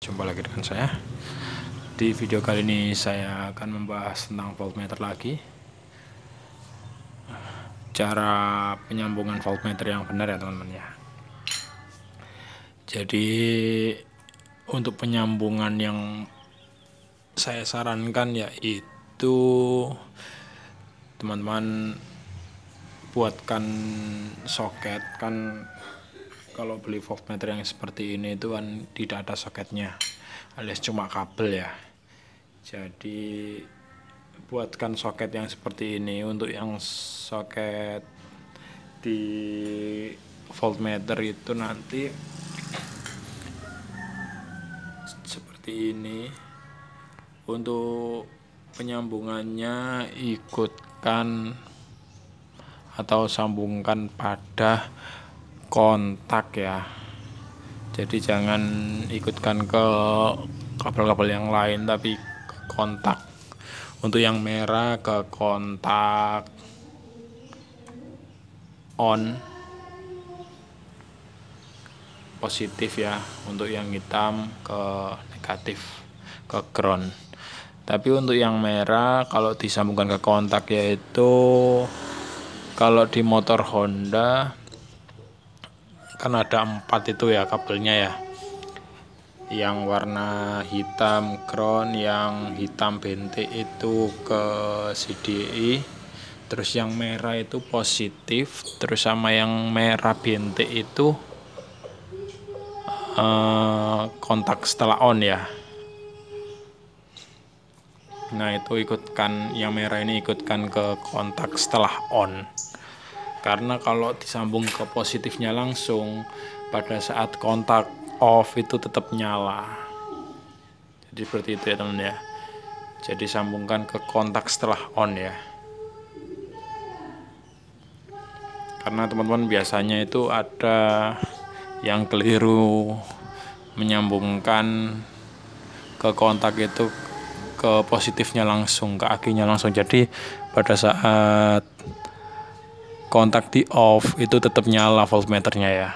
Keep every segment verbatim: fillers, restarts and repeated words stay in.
Jumpa lagi dengan saya. Di video kali ini saya akan membahas tentang voltmeter lagi. Cara penyambungan voltmeter yang benar ya teman-teman ya. Jadi untuk penyambungan yang saya sarankan yaitu teman-teman buatkan soket. Kan kalau beli voltmeter yang seperti ini itu kan tidak ada soketnya, alias cuma kabel ya. Jadi buatkan soket yang seperti ini. Untuk yang soket di voltmeter itu nanti seperti ini. Untuk penyambungannya ikutkan atau sambungkan pada kontak ya. Jadi jangan ikutkan ke kabel-kabel yang lain, tapi ke kontak. Untuk yang merah ke kontak on positif ya. Untuk yang hitam ke negatif, ke ground. Tapi untuk yang merah kalau disambungkan ke kontak, yaitu kalau di motor Honda kan ada empat itu ya kabelnya ya. Yang warna hitam ground, yang hitam bentik itu ke C D I, terus yang merah itu positif, terus sama yang merah bentik itu eh, kontak setelah on ya. Nah itu ikutkan, yang merah ini ikutkan ke kontak setelah on. Karena kalau disambung ke positifnya langsung, pada saat kontak off itu tetap nyala. Jadi seperti itu ya teman ya. Jadi sambungkan ke kontak setelah on ya. Karena teman-teman biasanya itu ada yang keliru menyambungkan ke kontak itu ke positifnya langsung, ke akinya langsung. Jadi pada saat kontak di off itu tetap nyala voltmeternya ya.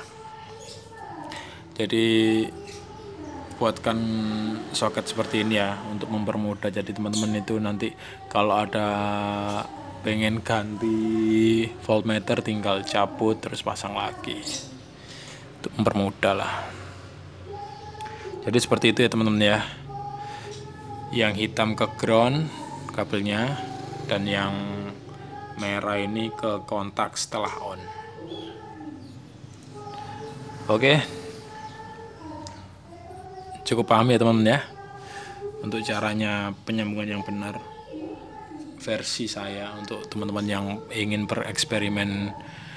Jadi buatkan soket seperti ini ya untuk mempermudah. Jadi teman-teman itu nanti kalau ada pengen ganti voltmeter tinggal cabut terus pasang lagi, untuk mempermudah lah. Jadi seperti itu ya teman-teman ya. Yang hitam ke ground kabelnya, dan yang merah ini ke kontak setelah on. Oke, cukup paham ya teman-teman ya untuk caranya penyambungan yang benar versi saya. Untuk teman-teman yang ingin bereksperimen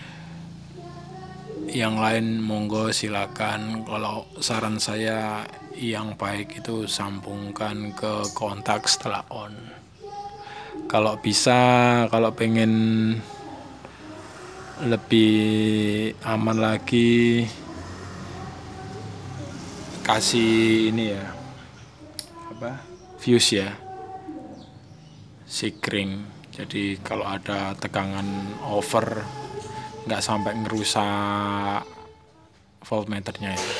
yang lain monggo silakan. Kalau saran saya yang baik itu sambungkan ke kontak setelah on. Kalau bisa, kalau pengen lebih aman lagi, kasih ini ya, apa, fuse ya, sikring. Jadi kalau ada tegangan over nggak sampai ngerusak voltmeternya ya.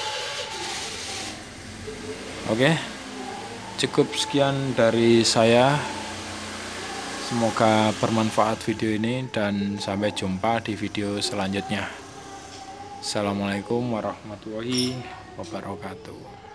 Oke, cukup sekian dari saya. Semoga bermanfaat video ini dan sampai jumpa di video selanjutnya. Assalamualaikum warahmatullahi wabarakatuh.